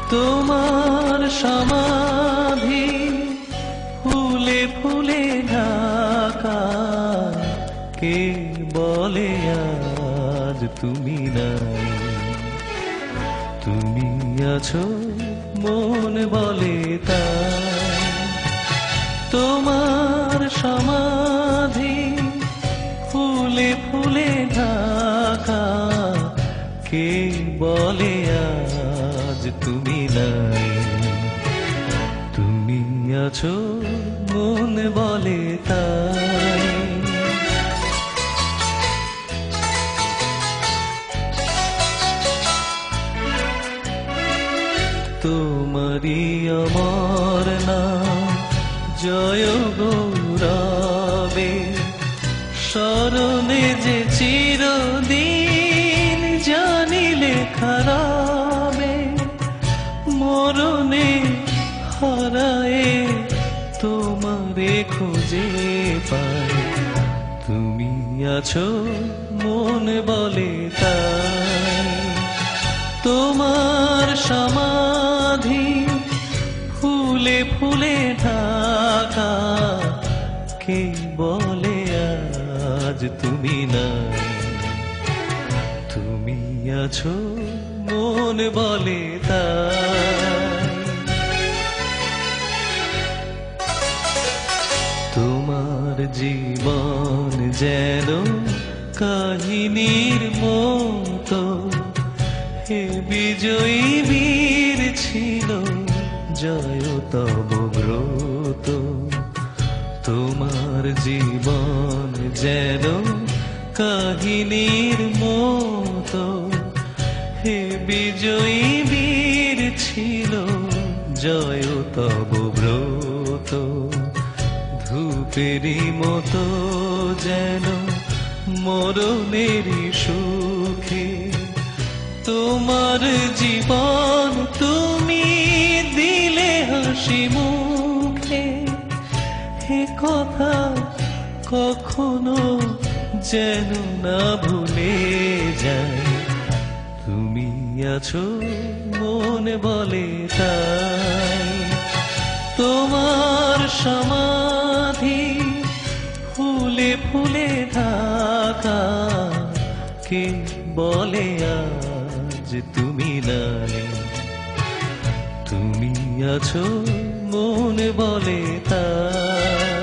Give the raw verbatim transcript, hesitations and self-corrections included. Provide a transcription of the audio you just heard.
তোমার সমাধি ফুলে ফুলে ঢাকা, কে বলে আজ তুমি নাই? তুমি আছো মন বলে তাই। তোমার সমাধি ফুলে ফুলে ঢাকা, কে বলে আজ তুমি নাই? তুমি আছো মন বলে তাই। তোমারি আমার নাম জয় গৌরবে, স্মরণে যে চিরদিন জানিলে খারাবে। মরণে হারায়ে তোমারে খুঁজে পাই, তুমি আছো মন বলে তাই। তোমার সমাধি ফুলে ফুলে ঢাকা, কে বলে আজ তুমি নাই? তুমি আছো মন বলে তাই। তোমার জীবন যেন কাহিনীর মতো, হে বিজয়ী বীর ছিল জয় তব ব্রত। তোমার জীবন যেন কাহিনীর মতো, হে বিজয়ী বীর ছিল জয় তব ব্রত। ধূপেরই মতো যেন মরণেরই সুখে, তোমার জীবন তুমি দিলে হাসি মুখে। হে কথা কখনো যেন না ভুলে যায়, তুমি আছো মন বলে তাই। তোমার সমাধি ফুলে ফুলে ঢাকা, কে বলে আজ তুমি নাই? তুমি আছো মন বলে তাই।